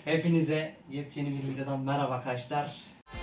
Hepinize yepyeni bir videodan merhaba arkadaşlar.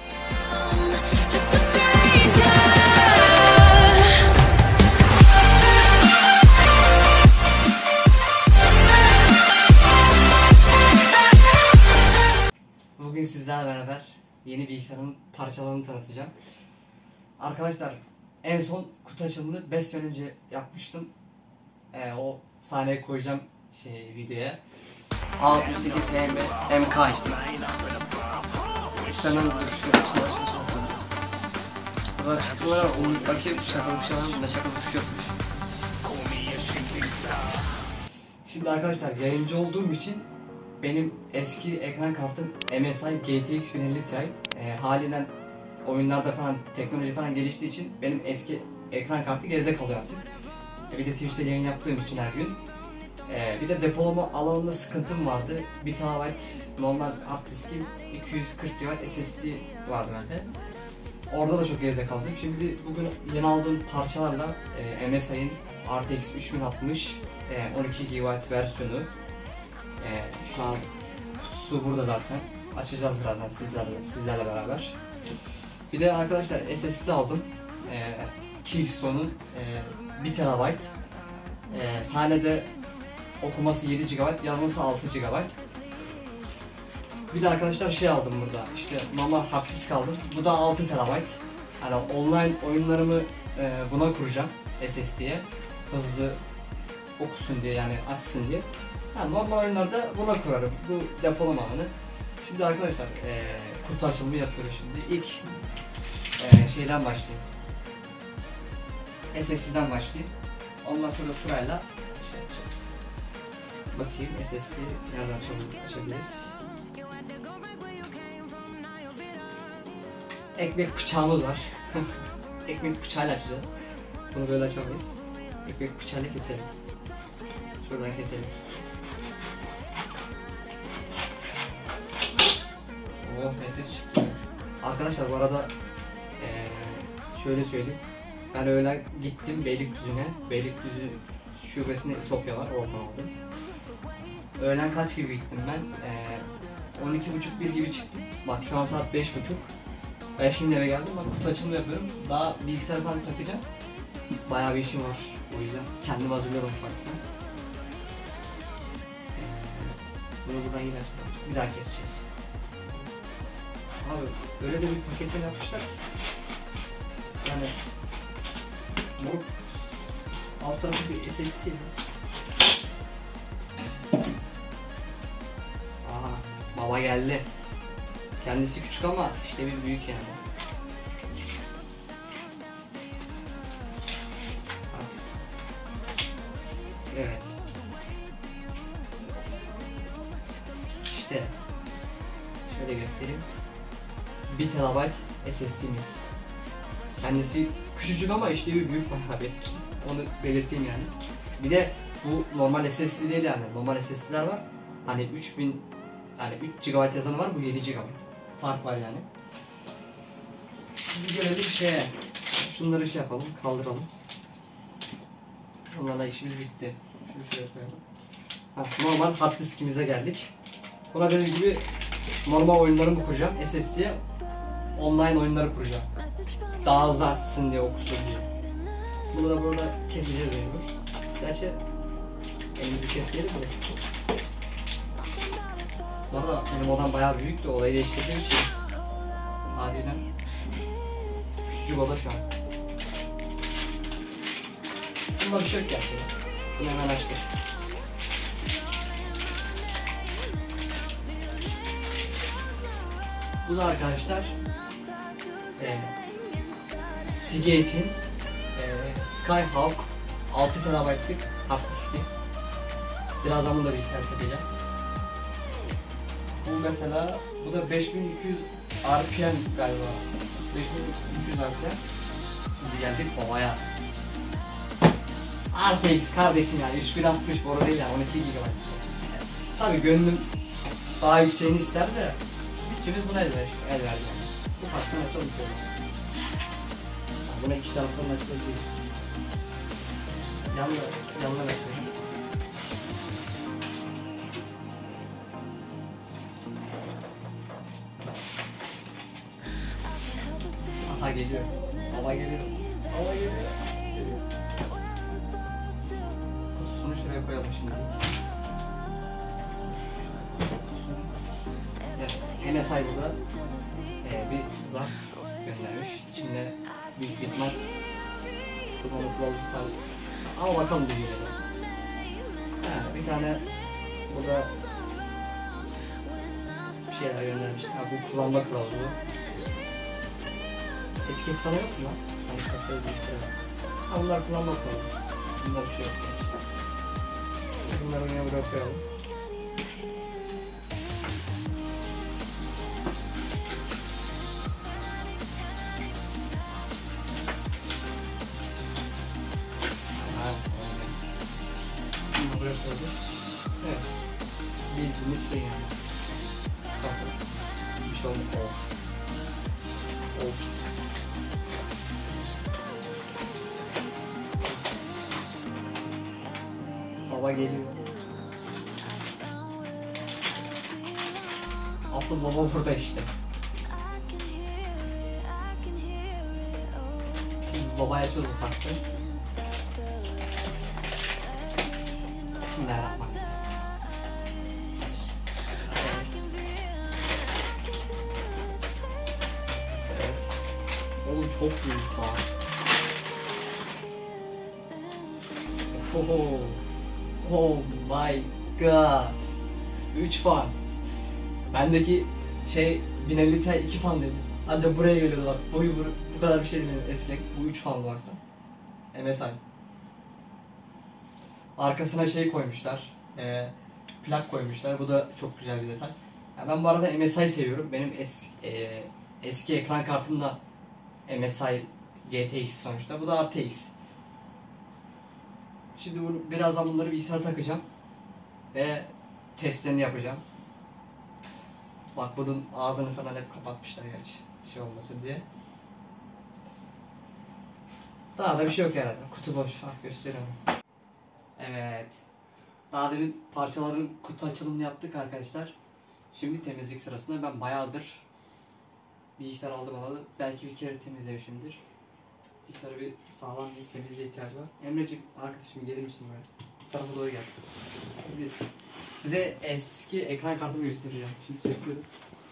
Bugün sizlerle beraber yeni bilgisayarımın parçalarını tanıtacağım. Arkadaşlar en son kutu açılımını 5 sene önce yapmıştım. O sahneyi koyacağım videoya. 68 MK işte. Hemen burada çıktı var, onu bakayım çakılmış şey var mı? Bunda çakılmış yokmuş. Şimdi arkadaşlar yayıncı olduğum için benim eski ekran kartım MSI GTX 1050 Ti. Halinden oyunlarda falan teknoloji falan geliştiği için benim eski ekran kartı geride kalıyor artık. Bir de Twitch'te yayın yaptığım için her gün. Bir de depolama alanında sıkıntım vardı. 1 TB normal hard diskim, 240 GB SSD vardı bende. Orada da çok geride kaldım. Şimdi bugün yeni aldığım parçalarla MSI'nin RTX 3060 12 GB versiyonu. Şu an kutusu burada zaten. Açacağız birazdan sizlerle beraber. Bir de arkadaşlar SSD aldım. Kingston'un 1 TB. Sahnede okuması 7 GB, yazması 6 GB. Bir de arkadaşlar şey aldım burada. İşte normal hard disk aldım. Bu da 6 TB. Yani online oyunlarımı buna kuracağım SSD'ye. Hızlı okusun diye, yani açsın diye. Yani normal oyunlarda buna kurarım. Bu depolama alanı. Şimdi arkadaşlar kutu açılımı yapıyoruz şimdi. İlk şeyden başlayayım. SSD'den başlayayım. Ondan sonra sırayla şey yapacağız. Bakayım SSD nereden açabiliriz? Ekmek bıçağımız var. Ekmek bıçağıyla açacağız. Bunu böyle açamayız. Ekmek bıçağıyla keselim. Şuradan keselim. Oh, ses çıktı. Arkadaşlar bu arada şöyle söyleyeyim. Ben öğlen gittim Beylikdüzü'ne. Beylikdüzü şubesinde İtopya var, oradan aldım. Öğlen kaç gibi gittim ben? 12.30-1 gibi çıktım. Bak şu an saat 5.30. Ben şimdi eve geldim. Bak kutu açılımı yapıyorum. Daha bilgisayar falan takacağım. Bayağı bir işim var. O yüzden kendimi hazırlıyorum ufaktan. Bunu buradan yine bir daha keseceğiz. Abi böyle de bir paketten yapmışlar. Yani bu alt tarafı bir SSD. Aha, baba geldi. Kendisi küçük ama işte bir büyük yani. Artık. Evet. İşte şöyle göstereyim. 1 TB SSD'miz. Kendisi küçücük ama işte bir büyük bayağı bir. Onu belirteyim yani. Bir de bu normal SSD değil yani. Normal SSD'ler var. Hani 3000 yani 3 GB yazanı var, bu 7 GB. Fark var yani. Şimdi gelelim şeye. Şunları şey yapalım, kaldıralım. Onlarla işimiz bitti. Şunu şöyle koyalım. Normal hard diskimize geldik. Buna dediğim gibi normal oyunlarımı kuracağım. SSD'ye online oyunları kuracağım. Daha hızlı açsın diye, okusun diye. Bunu da burada keseceğiz mecbur. Gerçi elimizi kesmeyelim de. Bu arada benim odam bayağı büyük de olayı değiştirdiğim için haliyle küçücük oda şu an. Bunda bir şey yok gerçekten. Bunu hemen açtık. Bu da arkadaşlar Seagate'in Skyhawk 6 TB'lık hard diski. Birazdan bunu da bilgisayar takacağım. Bu mesela, bu da 5200 RPM galiba. 5200 RPM. Şimdi geldik babaya. RTX kardeşim yani 3060 boru değil yani 12 GB. Tabii gönlüm daha yükseğini ister de bütçemiz buna el verdi yani. Bu farklı çalışıyor. Buna iki taraftan açılabilir. Yanına açalım. Aha geliyor. Hava geliyor. Hava geliyor. Kutusunu şuraya koyalım şimdi. Evet, MSI burada bir zarf göndermiş. İçinde büyük bir ihtimal kullanıp kılavuz tutar. Ama bakalım bir yere. Bir tane burada bir şeyler göndermiş. Ha, bu kullanma kılavuzu. Etiket falan yok mu lan? Hani kasayı değiştirelim. Ha, bunlar kullanma kılavuzu. Bunda bir şey yok. Bunları yine buraya koyalım. Bunu buraya koyduk. Evet. Bildiğiniz şey yani. Bakın. Bir şey olmuş. Baba geliyor. Asıl baba burada işte. Şimdi babaya açıyoruz ufakta. Bismillahirrahmanirrahim. Evet. Oğlum çok büyük bak. Oh my god. 3 fan. Bendeki şey 1050 Ti 2 fan dedi. Ancak buraya geliyordu bak. Bu kadar bir şey değil eski. Bu 3 fan varsa. MSI. Arkasına şey koymuşlar. Plak koymuşlar. Bu da çok güzel bir detay. Ya ben bu arada MSI seviyorum. Benim eski ekran kartım da MSI GTX sonuçta. Bu da RTX. Şimdi birazdan bunları bilgisayara takacağım ve testlerini yapacağım. Bak bunun ağzını falan hep kapatmışlar gerçi şey olmasın diye. Daha da bir şey yok herhalde. Kutu boş. Gösteriyorum. Evet. Daha demin parçaların kutu açılımını yaptık arkadaşlar. Şimdi temizlik sırasında ben bayağıdır bilgisayar aldım alalı. Belki bir kere temizlemişimdir. Bilgisayara bir sağlam bir temizliğe ihtiyacı var. Emreciğim arkadaşım gelir misin buraya? Bu tarafa doğru gel. Şimdi size eski ekran kartımı göstereceğim. Şimdi söküyorum.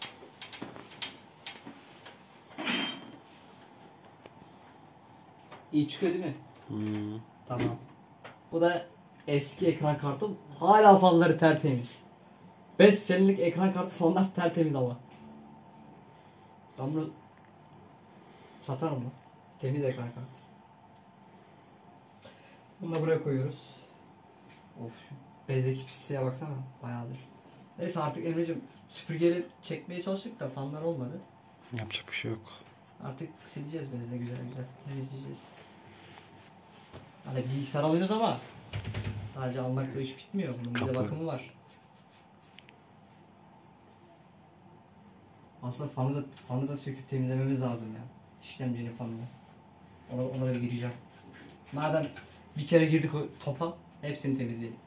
İyi çıkıyor değil mi? Tamam. Bu da eski ekran kartım. Hala fanları tertemiz. 5 senelik ekran kartı fanlar tertemiz ama. Ben bunu satarım mı? Temiz ekran kartı. Bunu da buraya koyuyoruz. Of şu bezdeki pisliğe baksana. Bayağıdır. Neyse artık Emre'cim süpürgeyle çekmeye çalıştık da fanlar olmadı. Yapacak bir şey yok. Artık sileceğiz bezle güzel güzel temizleyeceğiz. Hani bilgisayar alıyoruz ama sadece almakla iş bitmiyor. Bunun bir de bakımı var. Aslında fanı da söküp temizlememiz lazım ya. İşlemcinin fanını. Ona da gireceğim. Madem bir kere girdik o topa, hepsini temizleyelim.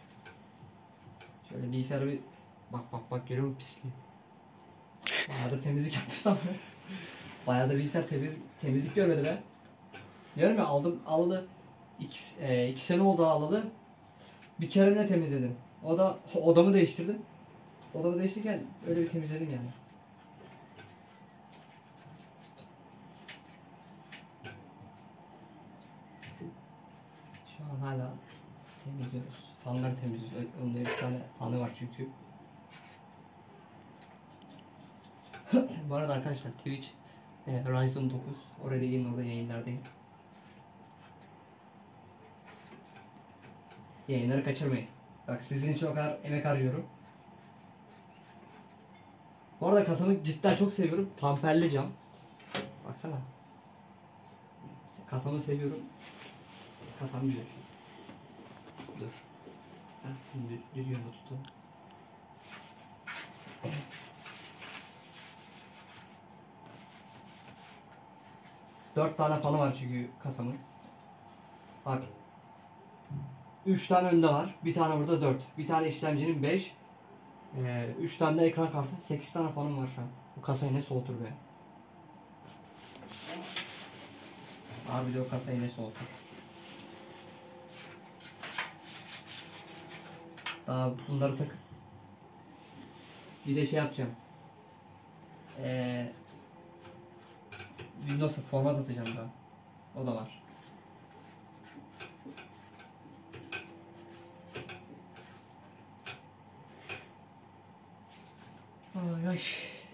Şöyle bilgisayarı bir bak görüyor musun pisliği? Bayağıdır temizlik yapmışsam bayağıdır bilgisayar temizlik görmedi be. Diyorum ya alalı 2 sene oldu alalı. Bir kere ne temizledim? O da odamı değiştirdim. Odamı değiştirirken öyle bir temizledim yani. Şu an hala temizliyoruz. Fanları temizliyoruz. Önde bir tane fanı var çünkü. Bu arada arkadaşlar Twitch Ryzen 9 orada yayın orada yayınlardayım. Yayınları kaçırmayın. Bak sizin için o kadar emek harcıyorum. Bu arada kasamı cidden çok seviyorum. Tamperli cam. Baksana. Kasamı seviyorum. Kasam güzel. Dur. Düz yönde tutun. 4 tane fanı var çünkü kasamın. Bak. 3 tane önde var. Bir tane burada 4. Bir tane işlemcinin 5. 3 tane de ekran kartı. 8 tane fanım var şu an. Bu kasayı ne soğutur be. Abi de o kasayı ne soğutur. Daha bunları takıp bir de şey yapacağım. Windows'a format atacağım daha. O da var. Ay ay.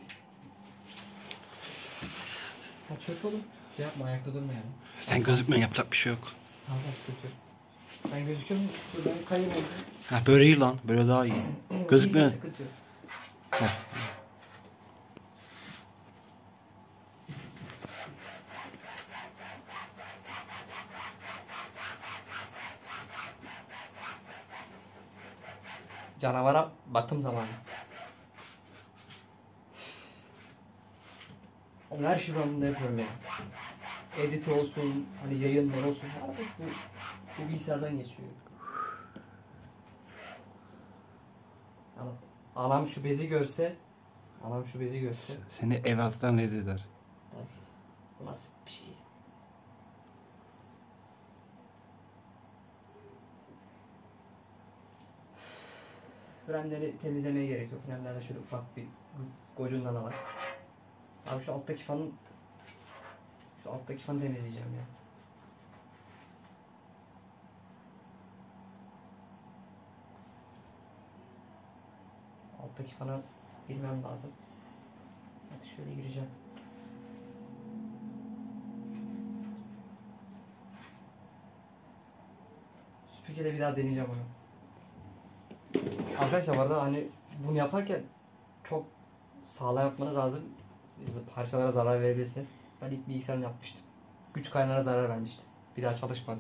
Ha çök oğlum. Şey yapma, ayakta durma yani. Sen gözükmüyorsun, yapacak bir şey yok. Tamam, sıkıntı yok. Ben gözüküyor muyum? Dur, ben kayayım orada. Ha böyle iyi lan, böyle daha iyi. Gözükmüyor. İyiyse sıkıntı yok. Heh. Canavara bakım zamanı. Onun her şeyi ben bunda yapıyorum yani. Edit olsun, hani yayınlar olsun. Abi bu bilgisayardan geçiyor. Anam şu bezi görse, Seni evlattan rezil eder. bu nasıl bir şey? Frenleri temizlemeye gerek yok. Frenlerde şöyle ufak bir gocundan var. Abi şu alttaki fanı temizleyeceğim ya. Alttaki fana girmem lazım. Hadi şöyle gireceğim. Süpürgeyle bir daha deneyeceğim onu. Arkadaşlar bu arada hani bunu yaparken çok sağlam yapmanız lazım. Parçalara zarar verebilirsiniz. Ben ilk bilgisayarını yapmıştım. Güç kaynağına zarar vermiştim. Bir daha çalışmadı.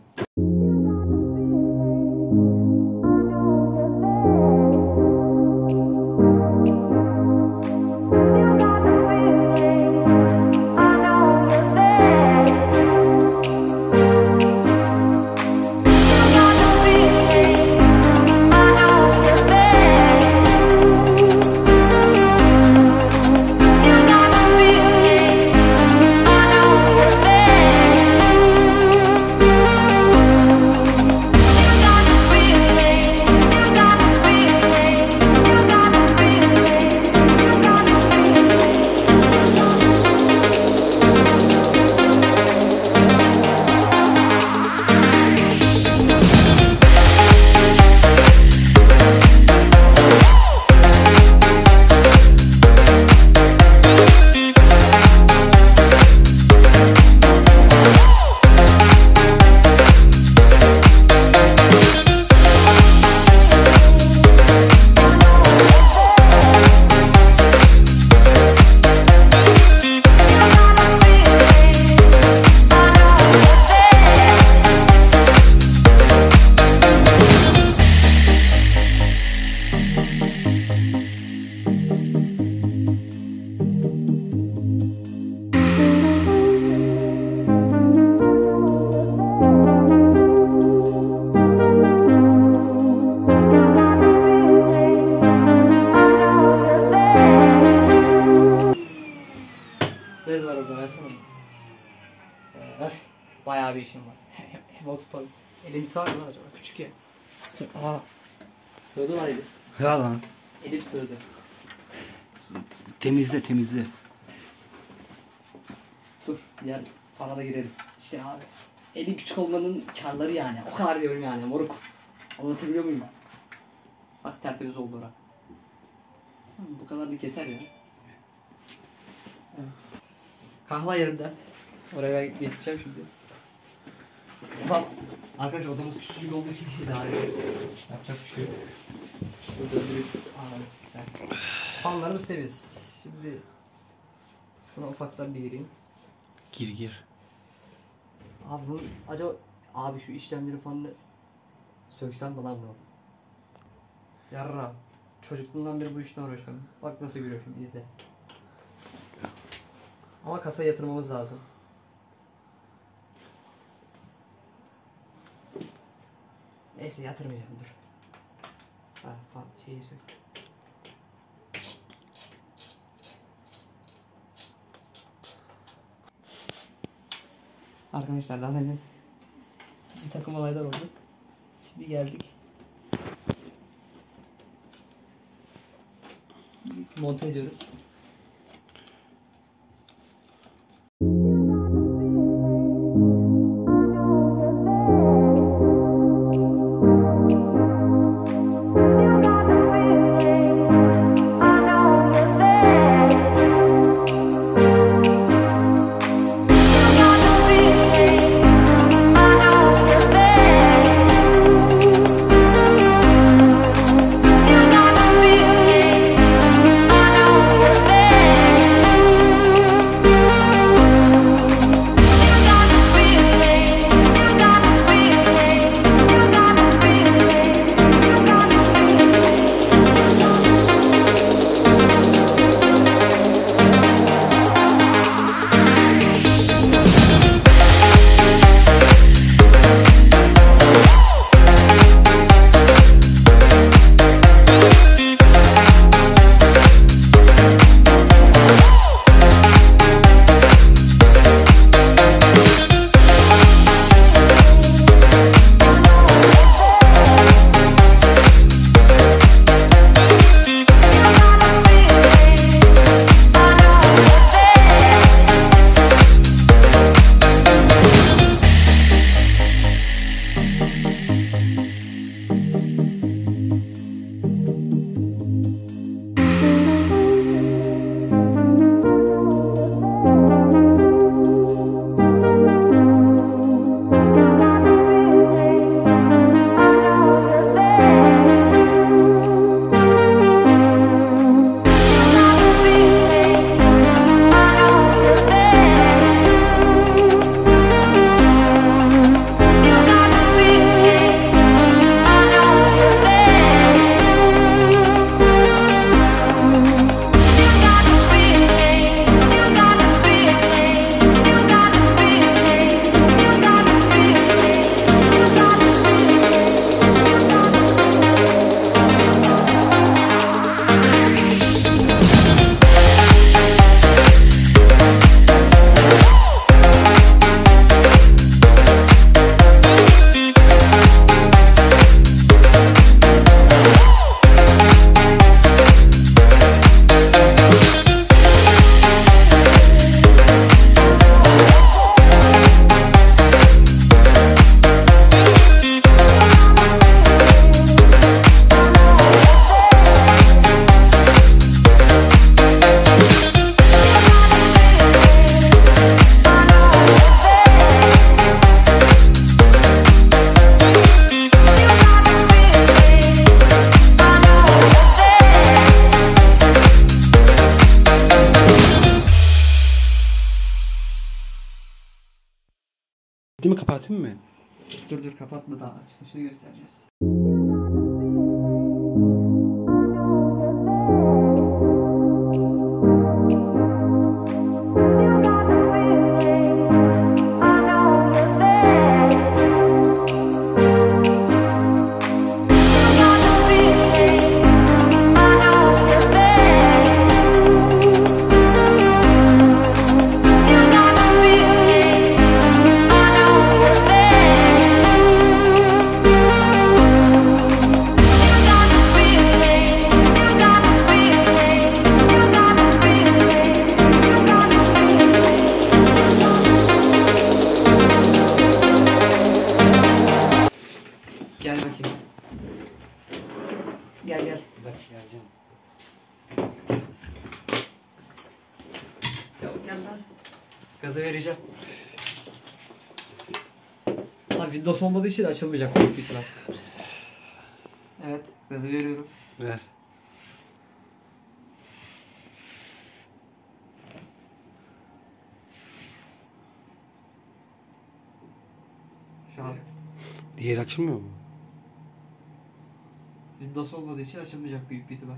Bayağı bir işim var. Hem tutalım. Elim sığar mı acaba? Küçük ya. Sığdı lan elim. Ya lan. Elim sığdı. Temizle. Dur, diğer fana da girelim. İşte abi, elin küçük olmanın karları yani. O kadar diyorum yani moruk. Anlatabiliyor muyum? Bak tertemiz oldu ora. Bu kadarlık yeter ya. Evet. Kahva yerimden. Oraya ben geçeceğim şimdi. Ulan arkadaş odamız küçücük olduğu için idare ediyoruz. Yapacak bir şey yok. Şurada bir anamız. Fanlarımız temiz. Şimdi şuna ufaktan bir gireyim. Gir. Abi bunu acaba abi şu işlemleri fanını söksem mi lan bunu? Yarra. Çocukluğumdan beri bu işle uğraşıyorum. Bak nasıl görüyor şimdi, izle. Ama kasaya yatırmamız lazım. Neyse yatırmayacağım, dur. Ha şeyi sök. Arkadaşlar daha demin bir takım olaylar oldu. Şimdi geldik. Monte ediyoruz. Değil mi, kapatayım mı? Dur kapatma, daha açılışını göstereceğiz. Gel bakayım. Gel. Bak geleceğim. Çabuk gel lan. Gazı vereceğim. Abi Windows olmadığı için açılmayacak büyük bir ihtimal. Evet, gazı veriyorum. Ver. Şu an Diğer açılmıyor mu? Windows olmadığı için açılmayacak büyük bir ihtimal.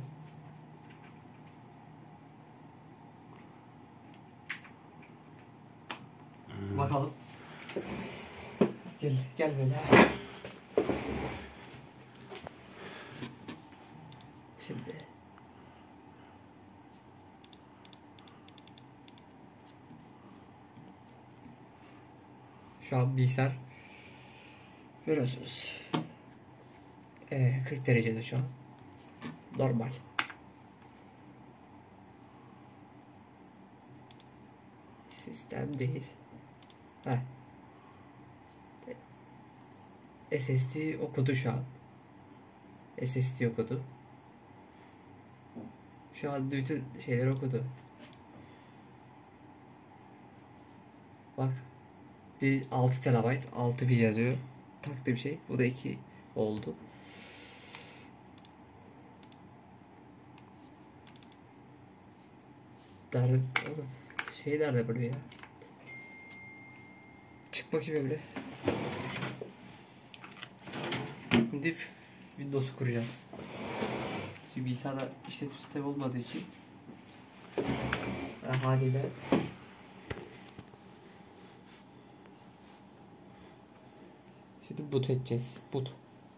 Bakalım. Gel böyle. Şimdi. Şu an bilgisayar görüyorsunuz. 40 derecede şu an. Normal. Sistem değil. Heh. SSD okudu şu an. SSD okudu. Şu an bütün şeyleri okudu. Bak. Bir 6 TB 6 bir yazıyor. Taktı bir şey. Bu da 2 oldu. Nerede oğlum? Şey nerede böyle ya? Çık bakayım öyle. Şimdi Windows'u kuracağız. Şimdi bilgisayarda işletim sistemi olmadığı için haliyle şimdi boot edeceğiz. Boot.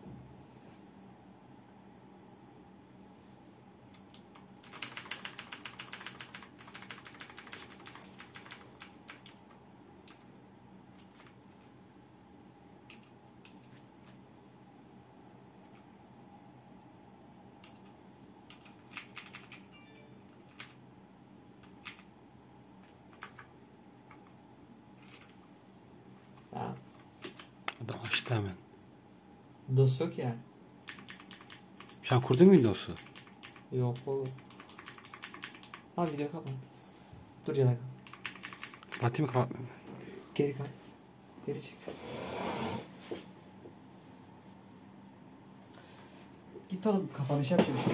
Ha, Adam açtı hemen. DOS yok ya. Şu an kurdu mu Windows'u? Yok oğlum. Ha video kapat. Dur canım. Kapatayım mı kapatmayayım mı? Geri kay. Geri çık. Git oğlum kapanış yapacağım işte.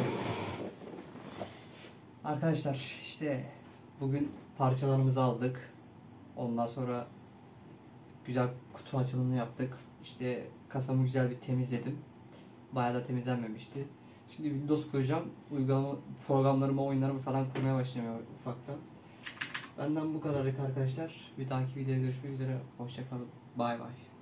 Arkadaşlar işte bugün parçalarımızı aldık. Ondan sonra güzel kutu açılımını yaptık. İşte kasamı güzel bir temizledim. Bayağı da temizlenmemişti. Şimdi Windows kuracağım. Uygulama programlarımı, oyunlarımı falan kurmaya başlayacağım ufaktan. Benden bu kadarlık arkadaşlar. Bir dahaki videoda görüşmek üzere. Hoşça kalın. Bay bay.